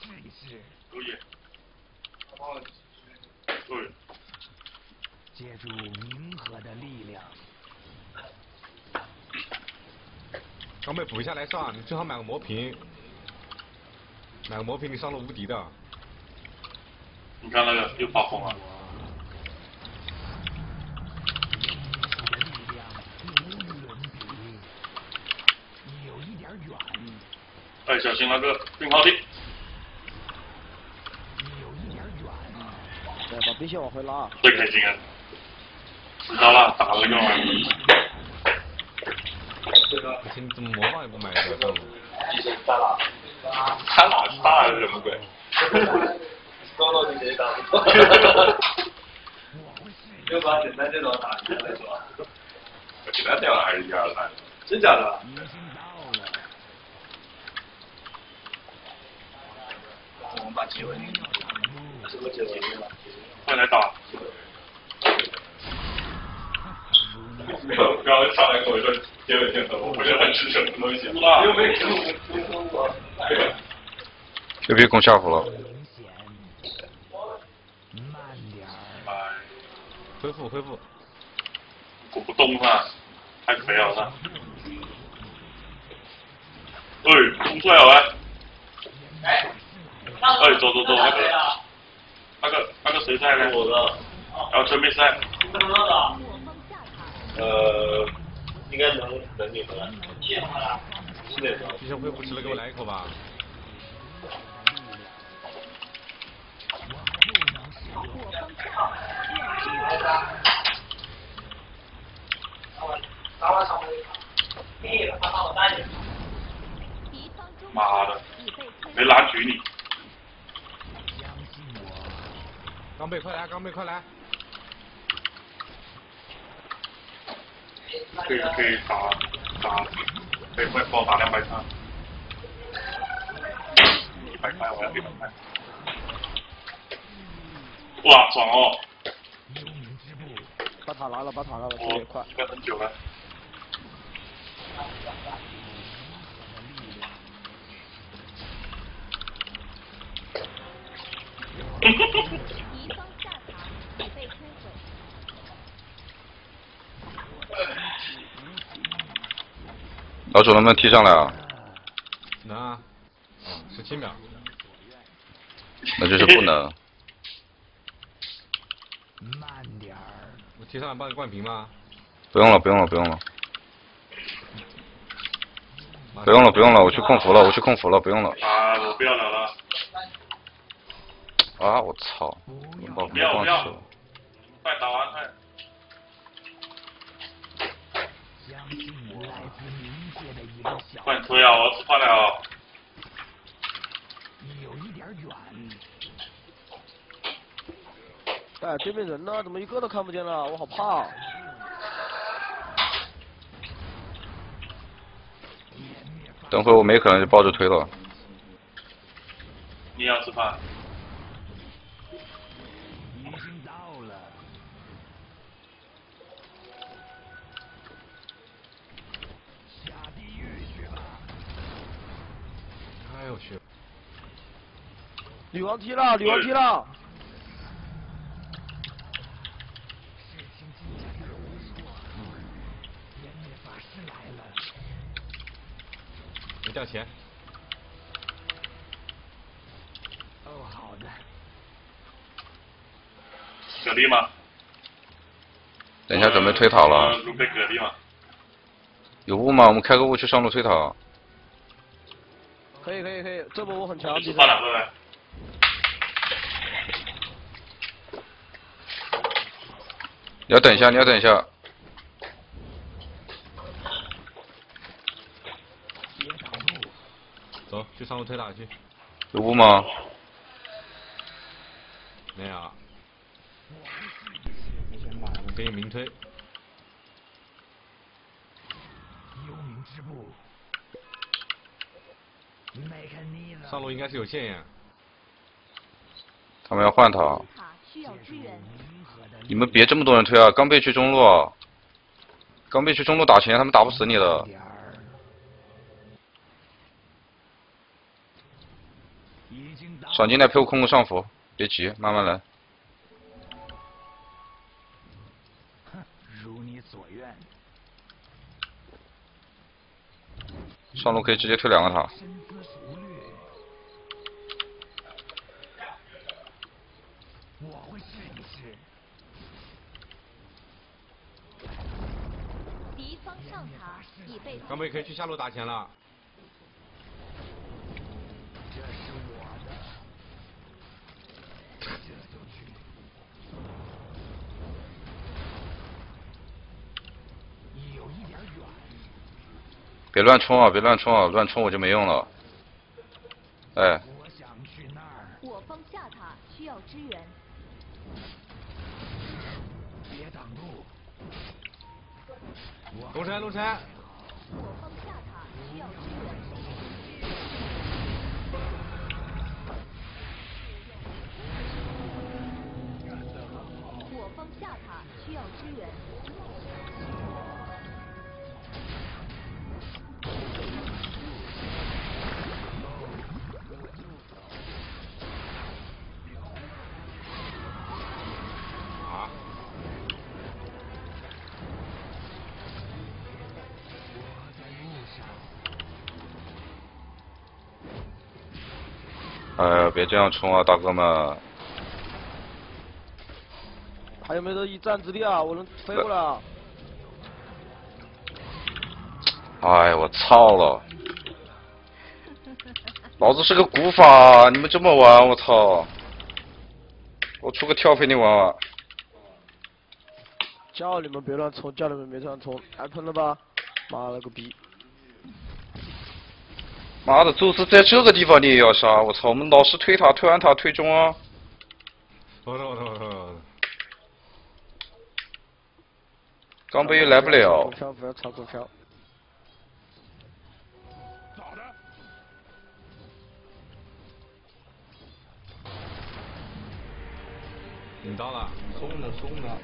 可以。对。 借助冥河的力量。 刚被补一下来上，你最好买个魔瓶。买个魔瓶，你上了无敌的。 你看那个又发疯了。哎，小心那个冰炮地。 对，把兵线往回拉。 最开心啊！知道了，打了个玩意。 我听你怎么魔方也不买一个？ 他哪大是什么鬼？ 高楼你谁打？就把简单这种打进来是吧？ 简单掉了还是123？ 真假的？我们把结尾什么结尾了？ 快来打！刚刚上来跟我说结尾镜头，我不是很吃什么东西。又没听过。 这边攻下府了。 恢复恢复。 我不动了，太肥了他。哎，冲出来了哎！哎，走，那个谁在呢？ 我的。 然后陈佩赛。 应该能你回来。是那种。 医生恢复吃了，给我来一口吧。 妈的，没拉举你！ 钢贝快来，钢贝快来！ 可以打，可以帮我打200场。100块，我要100块。哇，爽哦！ 把塔拿了，把塔拿了， 我快！ 干很久了。 老主能不能踢上来啊？ 能啊，17秒。 那就是不能。 慢点儿。 我踢上来帮你灌瓶吗？ 不用了，不用了，不用了。不用了，不用了，我去控服了，我去控服了，不用了。 啊，我不要了。 啊！我操！ 不要！快打完快！快点推啊！我要吃饭了。 有一点远。 哎，对面人呢？怎么一个都看不见了？我好怕。 等会我没可能就抱着推了。 你也要吃饭？ 已经到了。下地狱去吧！ 哎呦我去！ 女王踢了，女王踢了！ 事情进展的不错，湮灭法师来了。 没掉钱。 哦，好的。 蛤蜊吗？ 等一下准备推塔了。 准备蛤蜊吗？ 有雾吗？我们开个雾去上路推塔。 可以，这波我很强。 吃饭了，各位。 你要等一下，你要等一下。 走，去上路推塔去。 有雾吗？ 没有。给你明推。 幽冥之步。 上路应该是有线呀。 他们要换塔。你们别这么多人推啊！刚被去中路啊！刚被去中路打前，他们打不死你的。 已经经到爽进来陪我控个上浮，别急，慢慢来。 哼，如你所愿。 上路可以直接推2个塔。 深思熟虑，我会试一试。 敌方上塔已被钢贝可以去下路打钱了。 这是我的，这就去。有一点远。 别乱冲啊！别乱冲啊！乱冲我就没用了。哎， 我想去那儿。 我方下塔需要支援。 别挡路。 龙山，龙山。 我方下塔需要支援。我方下塔需要支援。 啊！ 哎呀，别这样冲啊，大哥们！ 还有没有一战之力啊？我能飞过来啊！ 哎，我操了！老子是个古法，你们这么玩，我操！我出个跳陪你玩玩。 叫你们别乱冲，叫你们别乱冲，挨喷了吧？妈了个逼！ 妈的，就是在这个地方你也要杀，我操！我们老是推塔，推完塔推中啊！ 我操！ 钢杯来不了股。票不要炒股票。 引到了， 松了松了。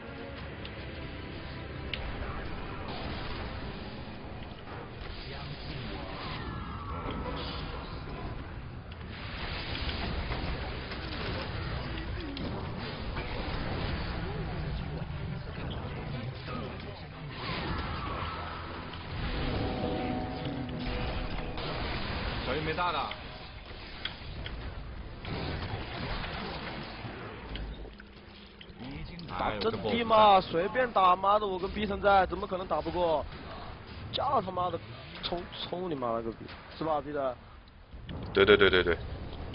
小鱼没大的。 打阵哎呦这地嘛，随便打，妈的，我跟逼神在，怎么可能打不过？叫他妈的冲你妈了个逼，是吧，逼的？ 对对对对对。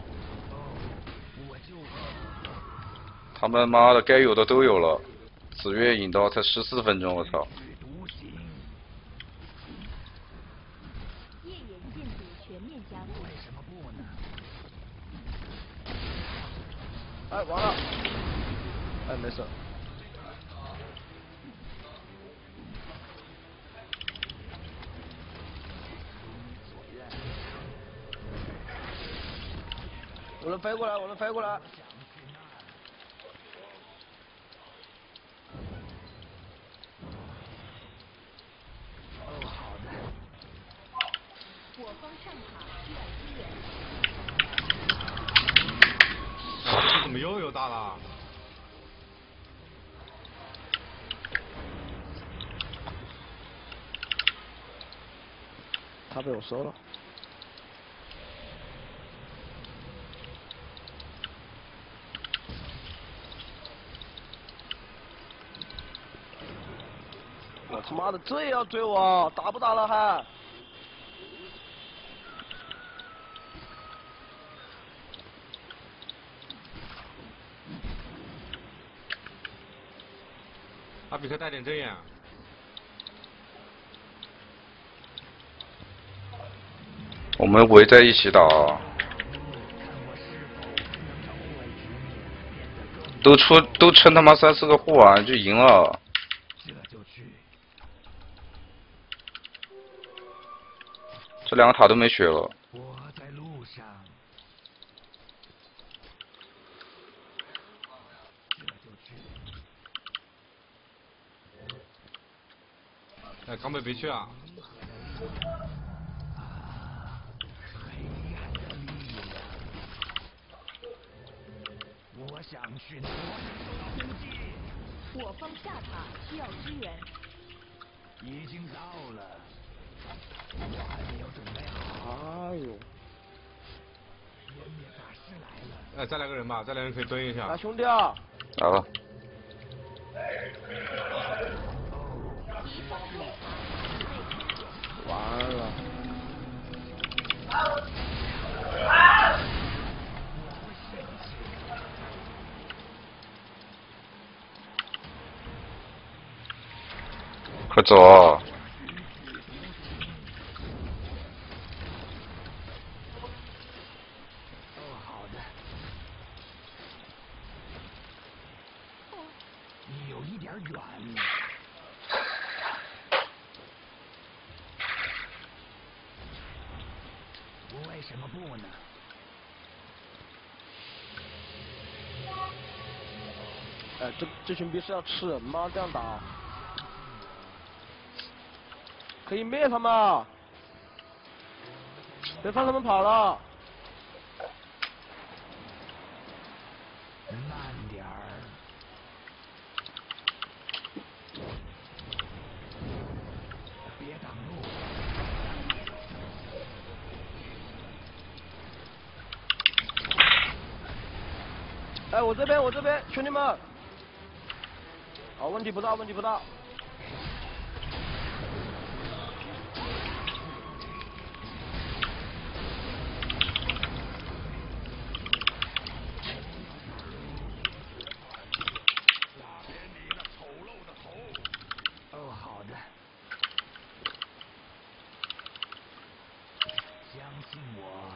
他们妈的该有的都有了，紫月引刀才14分钟，我操！ 页岩建筑全面加固。 为什么不呢？ 哎，完了！哎，没事。我能飞过来，我能飞过来。 我方上塔需要支援。 这怎么又有大了？ 他被我收了。我他妈的这也要追我，打不打了还？ 阿比克带点针眼。 我们围在一起打，都撑他妈3、4个护腕就赢了。 这就去。 这2个塔都没血了。 我在路上。这就去。 哎，钢贝别去啊！ 黑暗的力量。 想去哪？我的攻击我方下塔需要支援。 已经到了，我还没有准备好。 哎呦， 湮灭法师来了。 再来个人吧，再来人可以蹲一下来。兄弟啊！ 来了， 敌方水塔已被完了， 快走啊！ 哦，好的。你有一点远。为什么不呢？ 哎，这群逼是要吃人吗？这样打，可以灭他们啊，别放他们跑了。 慢点儿。别挡路。 哎，我这边，兄弟们。好，问题不大，问题不大。 哦，好的。相信我，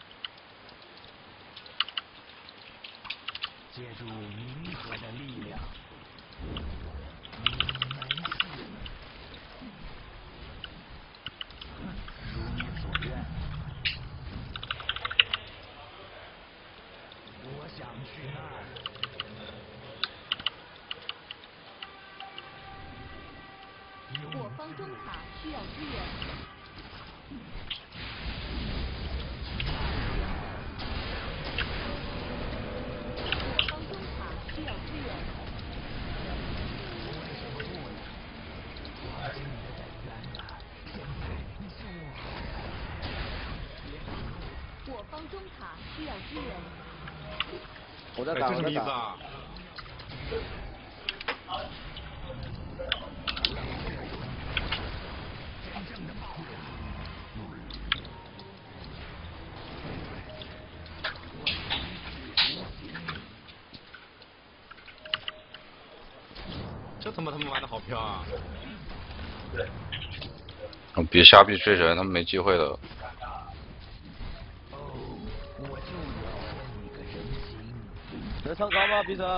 借助冥河的力量，你没事。如你所愿。我想去那儿。 我方中塔需要支援。我方中塔需要支援。 为什么不呢？我是你的本源啊！现在你是我。 我方中塔需要支援。 哎， 我在打， 这什么我在打。 意思啊？这他妈玩的好飘啊！ 比下必追人，他们没机会的。 哦，我就有你个人形。 能上高吗，逼车？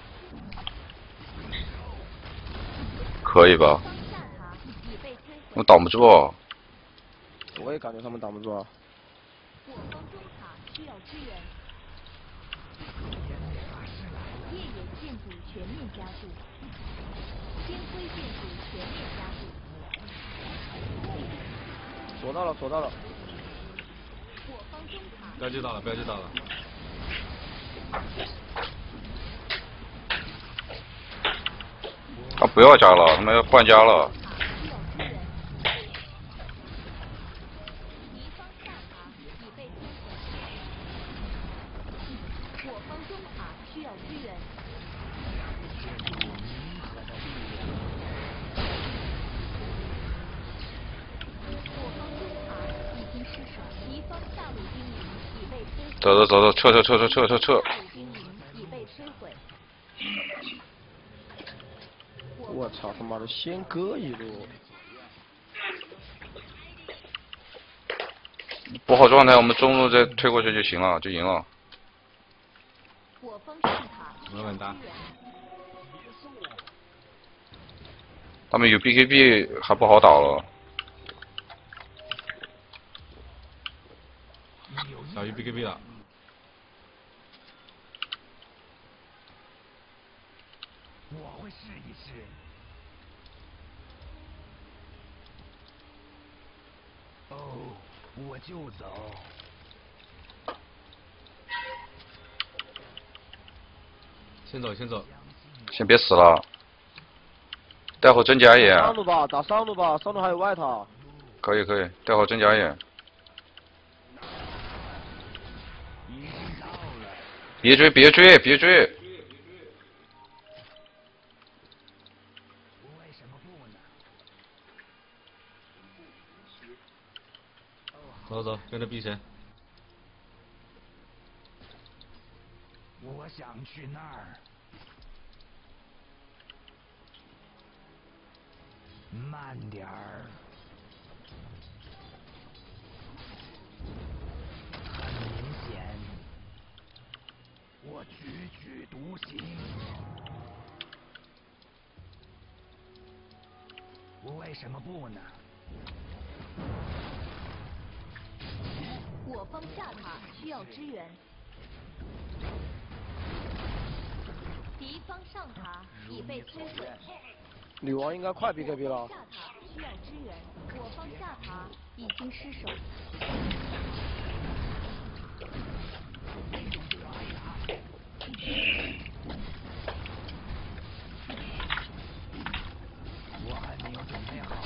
可以吧？ 方下塔已被摧毁。 我挡不住啊。 我也感觉他们挡不住啊。 我方中塔需要支援。夜野建筑全面加固。天辉建筑全面加固。 锁到了，锁到了。 我方中塔标记到了，标记到了。 他不要家了，他们要换家了。 需要支援。敌方下塔已被摧毁。我方中塔需要支援。我方中塔已经失守。敌方下路精灵已被摧毁。 走，撤！ 下路精灵已被摧毁。 我操他妈的，先割一路。 不好状态，我们中路再推过去就行了，就赢了。 我方上塔需要稳当支援。 他们有 BKB 还不好打了。 小鱼 BKB 了。 我会试一试。哦，我就走。 先走先走。 先别死了，待会真加眼。 上路吧，打上路吧，上路还有外塔。 可以可以，待会真加眼。别追别追别追！ 走走，跟着逼神。 我想去那儿。慢点儿。很明显，我踽踽独行。为什么不呢？ 我方下塔需要支援。敌方上塔已被摧毁。 女王应该快 BKB 了。 下塔需要支援，我方下塔已经失守。 我还没有准备好。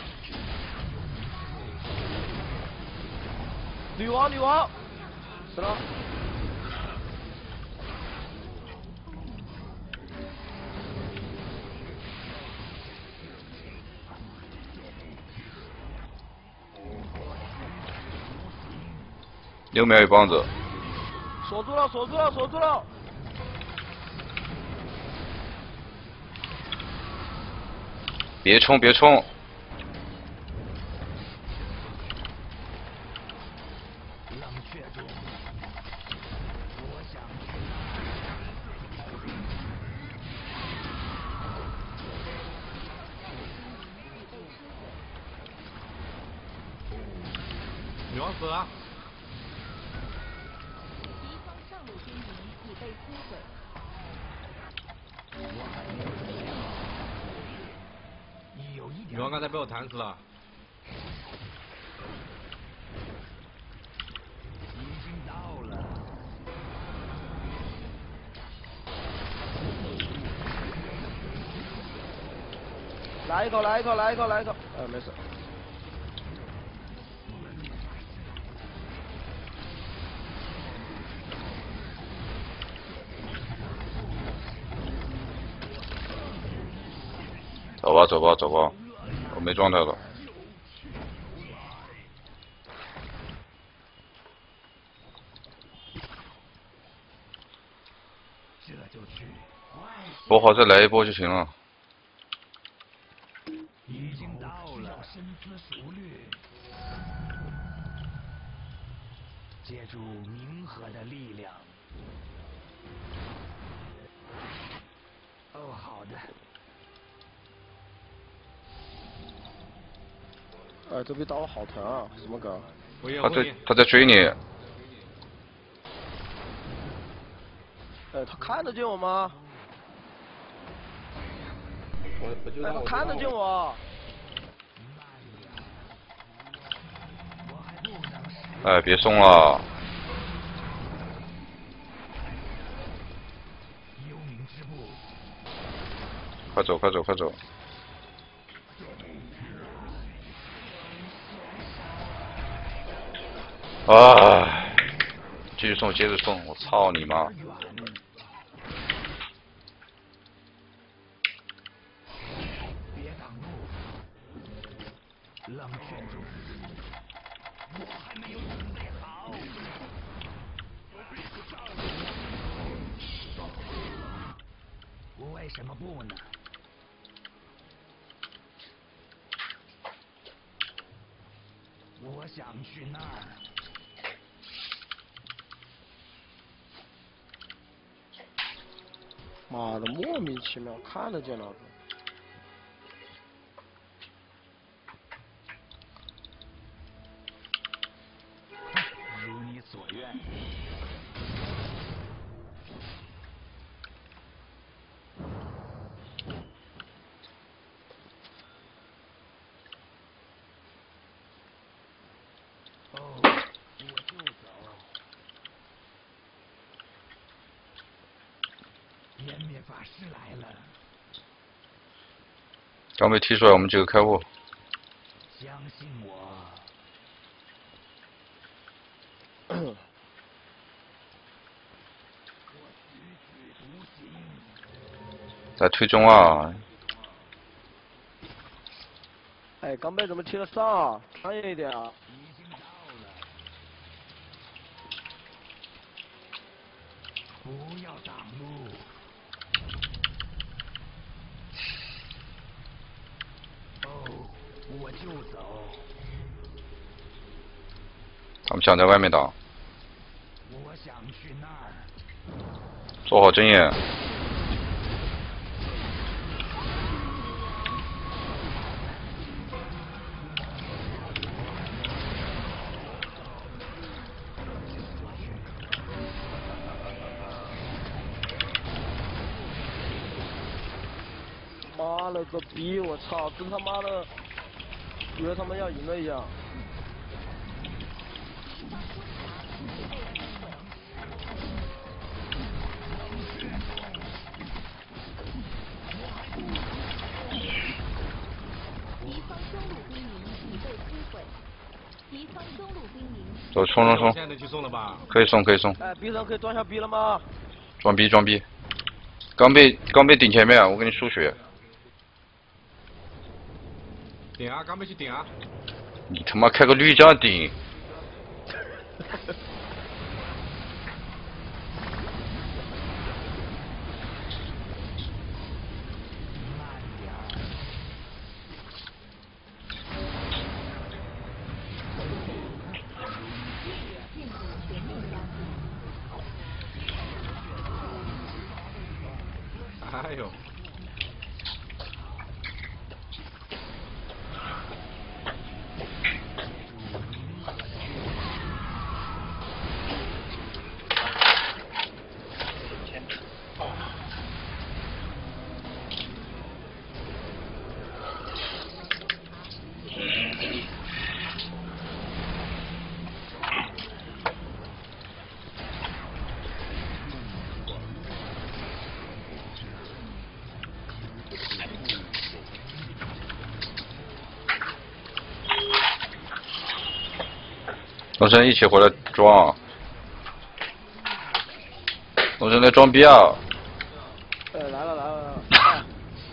女王，死了。 6秒一棒子。 锁住了！ 别冲别冲！ 冷却中，我想去。 女王死了。 敌方上路军营已被摧毁。 我还没有准备好。你有一点。 女王刚才被我弹死了。 已经到了。 来一口！没事。 走吧，我没状态了。 这就去。 波好再来一波就行了。 已经到了，深思熟虑。借助冥河的力量。哦，好的。 哎，这被打我好疼啊！什么梗？ 他在追你。 哎，他看得见我吗？哎，他看得见我。 哎，别送了。 幽冥之步。 快走！啊！继续送，接着送！我操你妈！ 别挡路！冷却中，我还没有准备好。为什么不呢？我想去那儿。 妈的，莫名其妙看得见了。 如你所愿。哦，我就走。 湮灭法师来了， 刚被踢出来，我们几个开火。 相信我。 在推中啊！ 哎，刚被怎么踢得上？专业一点啊！ 已经到了，不要挡路。哦，我就走。 他们想在外面打， 我想去那儿。 做好睁眼。 妈了个逼！我操，跟他妈的以为他们要赢了一样。 敌方中路兵营已被摧毁。敌方中路兵营。 走，冲冲冲！ 现在能去送了吧？ 可以送，可以送。 哎，B 人可以装下 B 了吗？ 装逼装逼！刚被顶前面，我给你输血。 顶啊，刚被去顶啊！ 你他妈开个绿将顶！ 建筑全面加速。 哎呦！ 龙神一起回来装，龙神来装逼啊！ 哎，来了来了来了！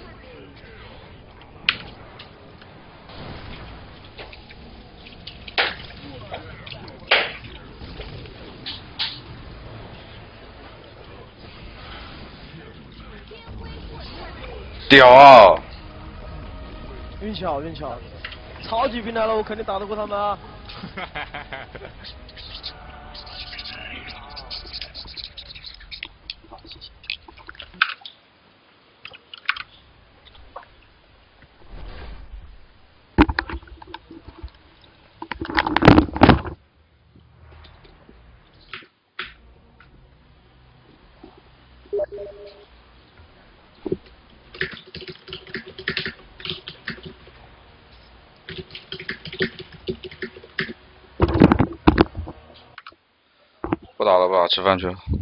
屌啊！ 运气好，运气好，超级兵来了，我肯定打得过他们啊！ 不打了吧，吃饭去了。